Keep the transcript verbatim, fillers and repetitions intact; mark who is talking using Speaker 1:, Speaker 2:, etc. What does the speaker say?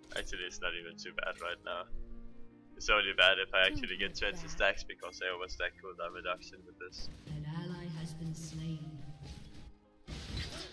Speaker 1: Actually, it's not even too bad right now. It's only bad if I actually get twenty stacks because I overstack cooldown reduction with this.
Speaker 2: An ally has been slain.